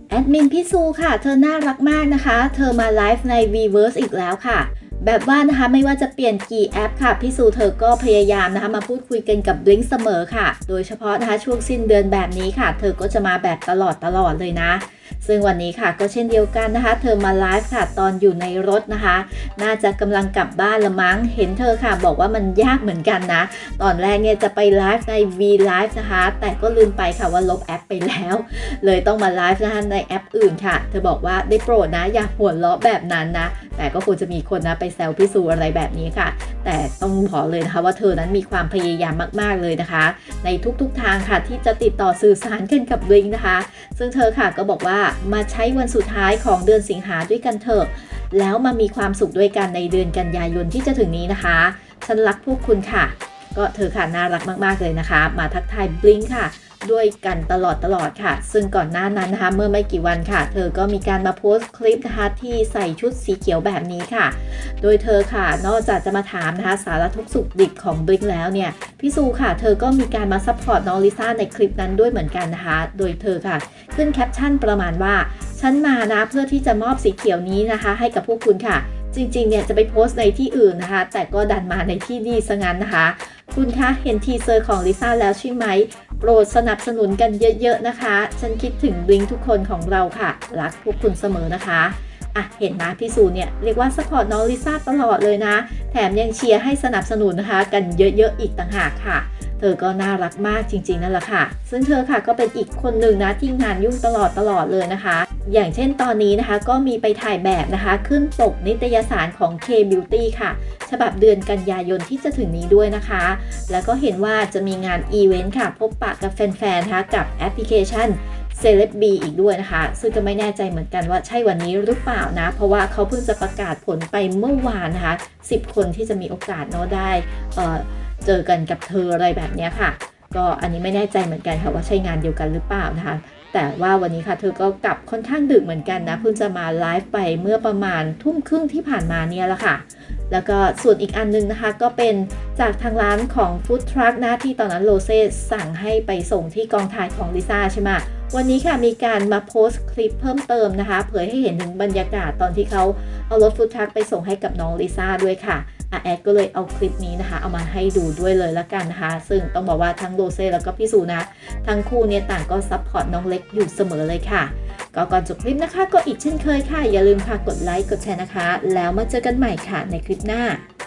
แอดมินพี่ซูค่ะเธอน่ารักมากนะคะเธอมาไลฟ์ใน Weverse อีกแล้วค่ะแบบว่านะคะไม่ว่าจะเปลี่ยนกี่แอปค่ะพี่ซูเธอก็พยายามนะคะมาพูดคุยกันกับบลิงเสมอค่ะโดยเฉพาะนะคะช่วงสิ้นเดือนแบบนี้ค่ะเธอก็จะมาแบบตลอดเลยนะซึ่งวันนี้ค่ะก็เช่นเดียวกันนะคะเธอมาไลฟ์ค่ะตอนอยู่ในรถนะคะน่าจะกำลังกลับบ้านละมั้งเห็นเธอค่ะบอกว่ามันยากเหมือนกันนะตอนแรกเนี่ยจะไปไลฟ์ใน V Live นะคะแต่ก็ลืมไปค่ะว่าลบแอปไปแล้วเลยต้องมาไลฟ์นะคะในแอปอื่นค่ะเธอบอกว่าได้โปรดนะอย่าหัวเราะแบบนั้นนะแต่ก็คงจะมีคนนะไปแซวพี่ซูอะไรแบบนี้ค่ะแต่ต้องบอกเลยนะคะว่าเธอนั้นมีความพยายามมากๆเลยนะคะในทุกๆทางค่ะที่จะติดต่อสื่อสารกันกับบลิงนะคะซึ่งเธอค่ะก็บอกว่ามาใช้วันสุดท้ายของเดือนสิงหาด้วยกันเถอะแล้วมามีความสุขด้วยกันในเดือนกันยายนที่จะถึงนี้นะคะฉันรักพวกคุณค่ะก็เธอค่ะน่ารักมากๆเลยนะคะมาทักทายบลิงค่ะด้วยกันตลอดค่ะซึ่งก่อนหน้านั้นนะคะเมื่อไม่กี่วันค่ะเธอก็มีการมาโพสต์คลิปนะคะที่ใส่ชุดสีเขียวแบบนี้ค่ะโดยเธอค่ะนอกจากจะมาถามนะคะสารทุกข์สุขดิบของบลิงแล้วเนี่ยพี่ซูค่ะเธอก็มีการมาซัพพอร์ตน้องลิซ่าในคลิปนั้นด้วยเหมือนกันนะคะโดยเธอค่ะขึ้นแคปชั่นประมาณว่าฉันมานะเพื่อที่จะมอบสีเขียวนี้นะคะให้กับพวกคุณค่ะจริงๆเนี่ยจะไปโพสต์ในที่อื่นนะคะแต่ก็ดันมาในที่นี่ซะงั้นนะคะคุณคะเห็นทีเซอร์ของลิซ่าแล้วใช่ไหมโปรดสนับสนุนกันเยอะๆนะคะฉันคิดถึงบลิงทุกคนของเราค่ะรักพวกคุณเสมอนะคะเห็นนะพี่ซูเนี่ยเรียกว่าซัพพอร์ตน้องลิซ่าตลอดเลยนะแถมยังเชียร์ให้สนับสนุนนะคะกันเยอะๆอีกต่างหากค่ะเธอก็น่ารักมากจริงๆนั่นแหละค่ะซึ่งเธอค่ะก็เป็นอีกคนหนึ่งนะที่งานยุ่งตลอดเลยนะคะอย่างเช่นตอนนี้นะคะก็มีไปถ่ายแบบนะคะขึ้นปกนิตยสารของ K-Beauty ค่ะฉบับเดือนกันยายนที่จะถึงนี้ด้วยนะคะแล้วก็เห็นว่าจะมีงานอีเวนต์ค่ะพบปะกับแฟนๆนะคะกับแอปพลิเคชัน Celeb B อีกด้วยนะคะซึ่งก็ไม่แน่ใจเหมือนกันว่าใช่วันนี้หรือเปล่านะเพราะว่าเขาเพิ่งจะประกาศผลไปเมื่อวานนะคะ10 คนที่จะมีโอกาสเนาะได้เจอกันกับเธออะไรแบบนี้ค่ะก็อันนี้ไม่แน่ใจเหมือนกันค่ะว่าใช่งานเดียวกันหรือเปล่านะคะแต่ว่าวันนี้ค่ะเธอก็กลับค่อนข้างดึกเหมือนกันนะเพิ่งจะมาไลฟ์ไปเมื่อประมาณทุ่มครึ่งที่ผ่านมาเนี่ยแหละค่ะแล้วก็ส่วนอีกอันนึงนะคะก็เป็นจากทางร้านของฟู้ดทรัคนะที่ตอนนั้นโรเซ่สั่งให้ไปส่งที่กองถ่ายของลิซ่าใช่ไหมวันนี้ค่ะมีการมาโพสต์คลิปเพิ่มเติมนะคะเผยให้เห็นถึงบรรยากาศตอนที่เขาเอารถฟู้ดทรัคไปส่งให้กับน้องลิซ่าด้วยค่ะแอดก็เลยเอาคลิปนี้นะคะเอามาให้ดูด้วยเลยละกันนะคะซึ่งต้องบอกว่าทั้งโรเซ่แล้วก็พี่ซูนะทั้งคู่เนี่ยต่างก็ซัพพอร์ตน้องเล็กอยู่เสมอเลยค่ะก็ก่อนจบคลิปนะคะก็อีกเช่นเคยค่ะอย่าลืมค่ะกดไลค์กดแชร์นะคะแล้วมาเจอกันใหม่ค่ะในคลิปหน้า